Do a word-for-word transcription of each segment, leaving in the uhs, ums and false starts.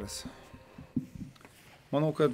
geras. Manau, kad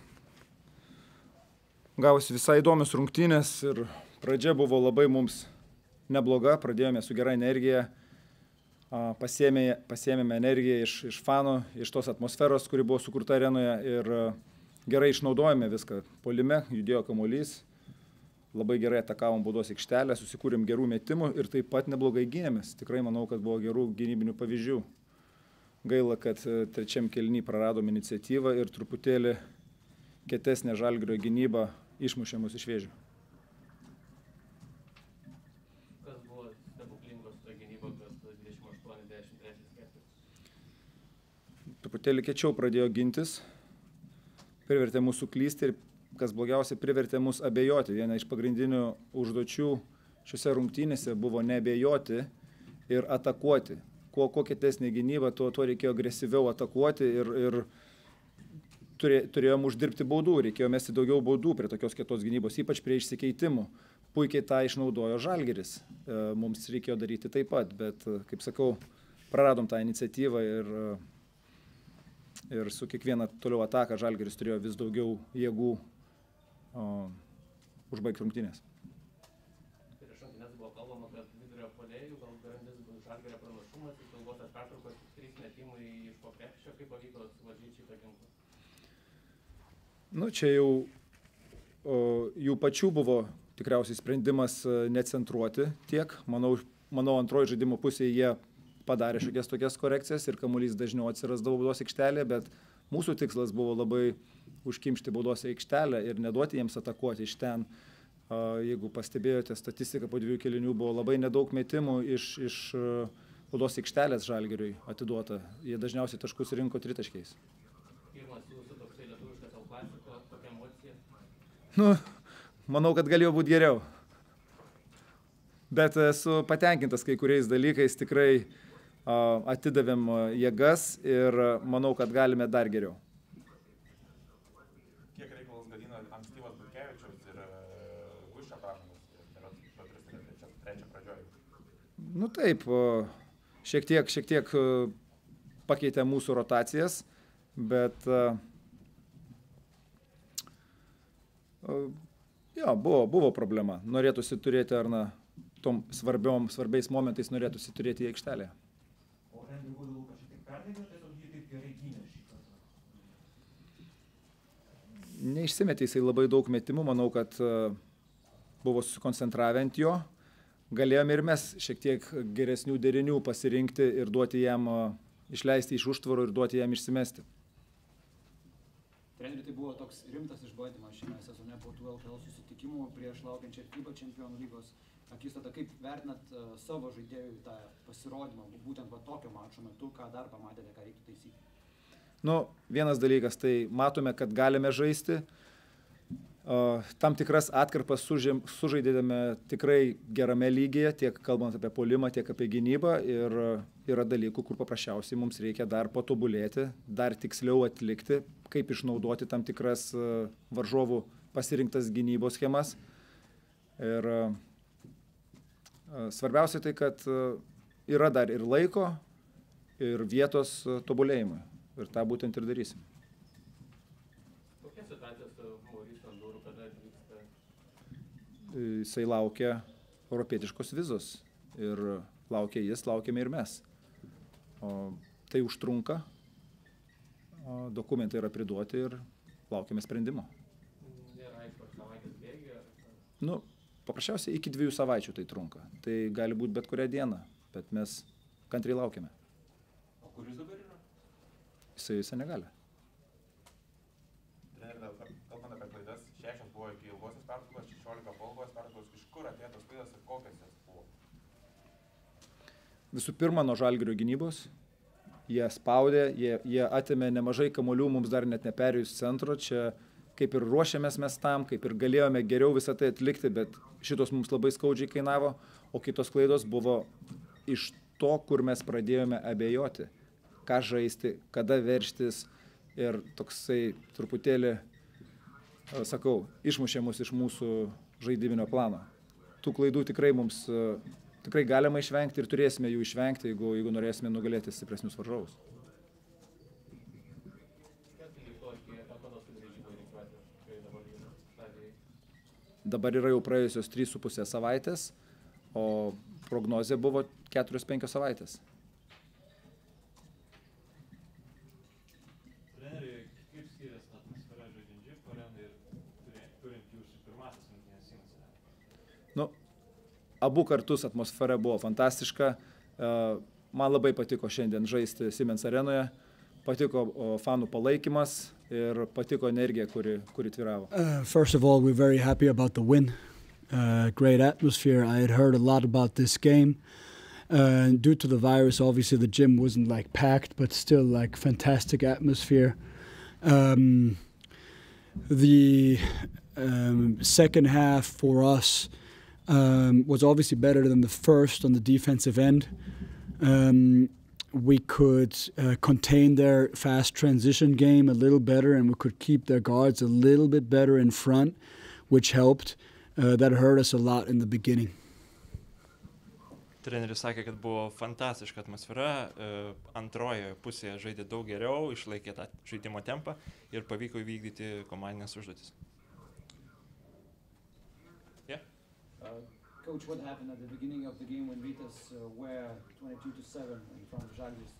gavosi visai įdomios rungtynės ir pradžia buvo labai mums nebloga, pradėjome su gera energija, pasiėmė, pasiėmėme energiją iš, iš fanų, iš tos atmosferos, kuri buvo sukurta arenoje ir gerai išnaudojame viską. Puolime judėjo kamuolys, labai gerai atakavom baudos aikštelę, susikūrėm gerų metimų ir taip pat neblogai gynėmės. Tikrai manau, kad buvo gerų gynybinių pavyzdžių. Gaila, kad trečiam kėliny praradom iniciatyvą ir truputėlį kietesnė Žalgirio gynyba išmušė mus iš vėžių. Kas buvo stebuklingos ta gynyba, kad dvidešimt aštuoni dešimt trečias ketvirtis? Truputėlį kiečiau pradėjo gintis, privertė mūsų klysti ir, kas blogiausia, privertė mus abejoti. Viena iš pagrindinių užduočių šiuose rungtynėse buvo neabejoti ir atakuoti. Kuo, kuo kietesnė gynyba, tuo, tuo reikėjo agresyviau atakuoti ir, ir turė, turėjom uždirbti baudų, reikėjo mesti daugiau baudų prie tokios kietos gynybos, ypač prie išsikeitimų. Puikiai tą išnaudojo Žalgiris, mums reikėjo daryti taip pat, bet, kaip sakau, praradom tą iniciatyvą ir, ir su kiekviena toliau ataka Žalgiris turėjo vis daugiau jėgų o, užbaigti rungtynės. Prieš rungtynes buvo kalbama, kad vidurio puolėjų gal garantis Žalgirio pranašumas, iš ilgosios pertraukos trys metimai iš po krepšio, kaip pavyko suvaldyti šitą ginklą? Nu, čia jau o, jų pačių buvo tikriausiai sprendimas necentruoti tiek. Manau, manau antroji žaidimo pusėje jie padarė šiokias tokias korekcijas ir kamuolys dažniau atsirasdavo baudos aikštelėje, bet mūsų tikslas buvo labai užkimšti baudos aikštelę ir neduoti jiems atakuoti iš ten. Jeigu pastebėjote, statistika po dviejų kėlinių buvo labai nedaug metimų iš, iš baudos aikštelės Žalgiriui atiduota. Jie dažniausiai taškus rinko tritaškiais. Pirmas jūsų toksai lietuviškas El Klasiko, tokia emocija? Nu, manau, kad galėjo būti geriau. Bet esu patenkintas kai kuriais dalykais, tikrai uh, atidavėm jėgas ir manau, kad galime dar geriau. Kiek reikalus gadina ankstyvas Butkevičiaus ir Guščio pražangos trečio pradžioje? Nu taip, šiek tiek, šiek tiek pakeitė mūsų rotacijas, bet jo, buvo, buvo problema. Norėtųsi turėti, ar na, tom svarbiom, svarbiais momentais norėtųsi turėti į aikštelę. O Andrių Gudulų kažkiek perdegė, tiesiog jį taip gerai gynė šį kartą? Neišsimetė jisai labai daug metimų, manau, kad buvo susikoncentravę ant jo. Galėjome ir mes šiek tiek geresnių derinių pasirinkti ir duoti jam, išleisti iš užtvarų ir duoti jam išsimesti. Treneri, tai buvo toks rimtas išbandymas šiame sezone po tų L K L susitikimų prieš laukiančią FIBA Čempionų lygos akistatą. Kaip vertinat uh, savo žaidėjų tą pasirodymą, būtent va tokio mačo metu, ką dar pamatėte, ką reiktų taisyti? Nu, vienas dalykas, tai matome, kad galime žaisti. Uh, tam tikras atkarpas sužėm, sužaidėme tikrai gerame lygyje, tiek kalbant apie puolimą, tiek apie gynybą. Ir uh, yra dalykų, kur paprasčiausiai mums reikia dar patobulėti, dar tiksliau atlikti, kaip išnaudoti tam tikras uh, varžovų pasirinktas gynybos schemas. Ir uh, uh, svarbiausia tai, kad uh, yra dar ir laiko, ir vietos uh, tobulėjimui. Ir tą būtent ir darysim. Kokia situacija su Mauricio Andūru, kada atvyksta? Jisai laukia europietiškos vizos ir laukia jis, laukiame ir mes. O tai užtrunka, o dokumentai yra priduoti ir laukiame sprendimo. Nėra aišku, ar savaitės bėgi? Nu, paprasčiausiai iki dviejų savaičių tai trunka. Tai gali būti bet kurią dieną, bet mes kantriai laukiame. O kur jūs dabar yra? Jisai Senegale. Treneri, kalbant apie klaidas, šešios buvo iki ilgosios pertraukos, šešiolika po ilgos pertraukos. Iš kur atėjo tos klaidos ir kokios jos buvo? Visų pirma, nuo Žalgirio gynybos. Jie spaudė, jie, jie atėmė nemažai kamuolių, mums dar net neperėjus centro. Čia kaip ir ruošėmės mes tam, kaip ir galėjome geriau visą tai atlikti, bet šitos mums labai skaudžiai kainavo. O kitos klaidos buvo iš to, kur mes pradėjome abejoti. Ką žaisti, kada verštis ir toksai truputėlį, sakau, išmušė mus iš mūsų žaidybinio plano. Tų klaidų tikrai mums tikrai galima išvengti ir turėsime jų išvengti, jeigu, jeigu norėsime nugalėti stipresnius varžovus. Dabar yra jau praėjusios trys su pusė savaitės, o prognozė buvo keturios penkios savaitės. Treneri, kaip skiriasi atmosfera žaidžiant Džip arenai ir turint jūsų pirmasis rungtynės Siemens arenoje? Nu, abu kartus atmosfera buvo fantastiška. Man labai patiko šiandien žaisti Siemens arenoje. Patiko fanų palaikymas ir patiko energija, kuri, kuri tvyravo. Uh, first of all, we're very happy about the win. Uh, great atmosphere. I had heard a lot about this game. Uh, due to the virus, obviously the gym wasn't like packed, but still like fantastic atmosphere. Um, the um, second half for us um, was obviously better than the first on the defensive end. Um, we could uh, contain their fast transition game a little better, and we could keep their guards a little bit better in front, which helped. Uh, that hurt us a lot in the beginning. Treneris sakė, kad buvo fantastiška atmosfera, antrojoje pusėje žaidė daug geriau, išlaikė tą žaidimo tempą ir pavyko įvykdyti komandinės užduotis. Yeah. Uh, Coach, what happened at the beginning of the game when Vytas uh, were twenty-two to seven in front of Žalgiris?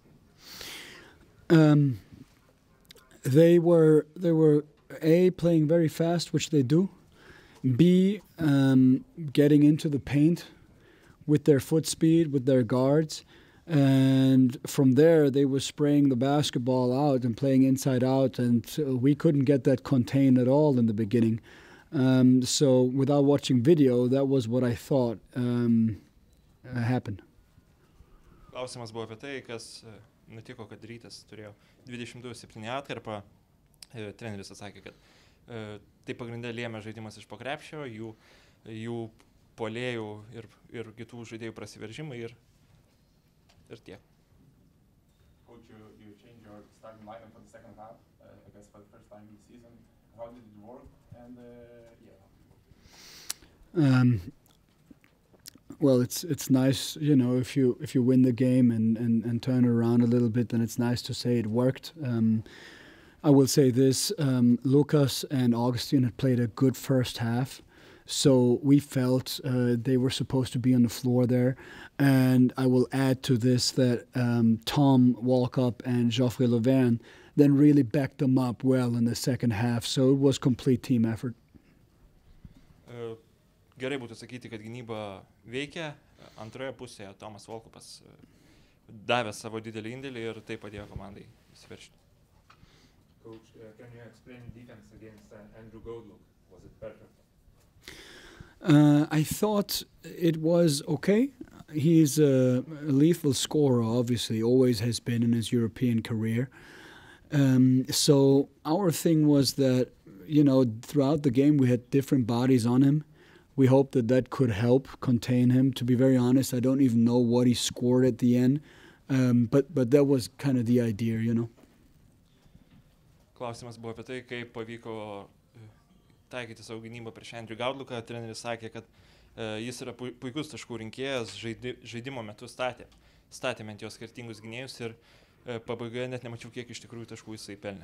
Um, they were they were A, playing very fast, which they do. B, um, getting into the paint with their foot speed, with their guards. And from there, they were spraying the basketball out and playing inside out. And uh, we couldn't get that contained at all in the beginning. Um, so without watching video, that was what I thought um, uh, happened. Klausimas buvo apie tai, kas nutiko, kad Rytas turėjo dvidešimt du septyni atkarpą. Treneris atsakė, kad tai pagrindė lėmė žaidimas iš po krepšio, jų, jų puolėjų ir, ir kitų žaidėjų prasiveržimai ir, ir tiek. Coach, you, you changed your starting lineup for the second half, uh, I guess for the first time this season. How did it work? And uh, yeah, how did it work? Um, well, it's it's nice, you know, if you if you win the game and, and, and turn it around a little bit, then it's nice to say it worked. Um, I will say this, um, Lucas and Augustin had played a good first half, so we felt uh, they were supposed to be on the floor there. And I will add to this that um, Tom Walkup and Geoffrey Laverne then really backed them up well in the second half, so it was complete team effort. Uh, gerai būtų sakyti, kad gynyba veikia. Antroje pusėje Tomas Walkupas uh, davė savo didelį indėlį ir tai padėjo komandai įsiveržti. Coach, uh, can you explain defense against uh, Andrew Goldlook? Was it better? Uh, I thought it was okay. He's a lethal scorer, obviously, always has been in his European career. Um, so our thing was that, you know, throughout the game we had different bodies on him. We hoped that that could help contain him. To be very honest, I don't even know what he scored at the end, um, but but that was kind of the idea, you know. Klausimas buvo apie tai, kaip pavyko taikyti savo gynybą prieš Andrew Goldlooką. Treneris sakė, kad uh, jis yra puikus taškų rinkėjas, žaidi, žaidimo metu statė. Statėme ant jo skirtingus gynėjus ir uh, pabaigoje net nemačiau, kiek iš tikrųjų taškų jisai pelnė.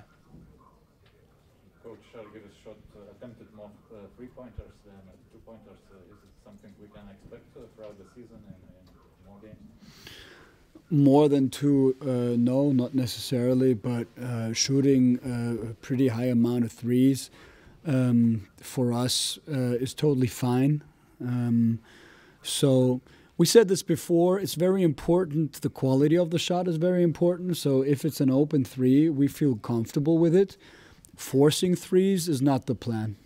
Coach, Žalgiris shot uh, attempted more uh, three-pointers than uh, two-pointers. Uh, is it something we can expect uh, throughout the season and in more games? More than two, uh, no, not necessarily, but uh, shooting uh, a pretty high amount of threes um, for us uh, is totally fine. Um, so we said this before, it's very important, the quality of the shot is very important, so if it's an open three, we feel comfortable with it. Forcing threes is not the plan.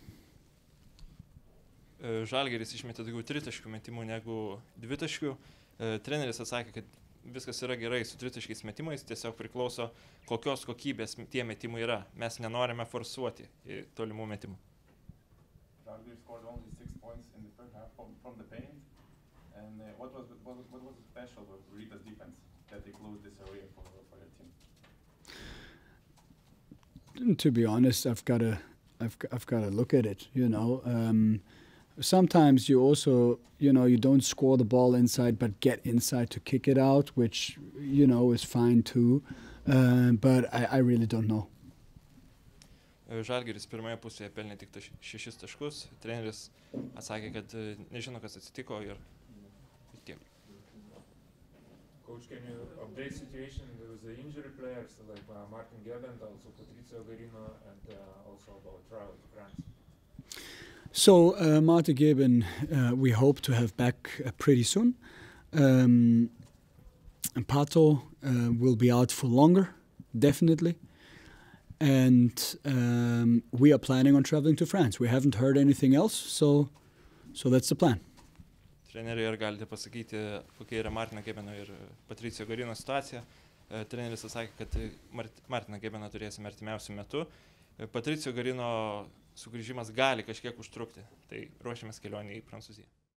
Žalgiris išmetė daugiau tritaškių metimų negu dvitaškių. Treneris atsakė, kad viskas yra gerai su tritaškiais metimais, tiesiog priklauso, kokios kokybės tie metimai yra. Mes nenorime forsuoti tolimų metimų. Žalgiris scored only six points in the third half from, from the paint. And uh, what was what, what was special with Rytas defense that they closed this area for, for your team? To be honest, I've got to, I've, I've got to look at it. You know, um, sometimes you also, you know, you don't score the ball inside, but get inside to kick it out, which you know is fine too. Uh, but I, I really don't know. Žalgiris pirmoje pusėje pelnė tik taš- šešis taškus. Treneris atsakė, kad e, nežino, kas atsitiko ir, ir tiek. Coach, can you update situation with the injury players like uh, Martin Gebent, also Patrizio Garino, and uh, also about travel to France? So uh, Martin Geben, uh, we hope to have back uh, pretty soon. Um, and Pato uh, will be out for longer, definitely. And um, we are planning on traveling to France. We haven't heard anything else, so so that's the plan. Treneriai, ar galite pasakyti, kokia yra Martino Gebeno ir Patricio Garino situacija? E, Treneris atsakė, kad Mart- Martiną Gebeną turėsime artimiausių metų. E, Patricio Garino sugrįžimas gali kažkiek užtrukti, tai ruošiamės kelionį į Prancūziją.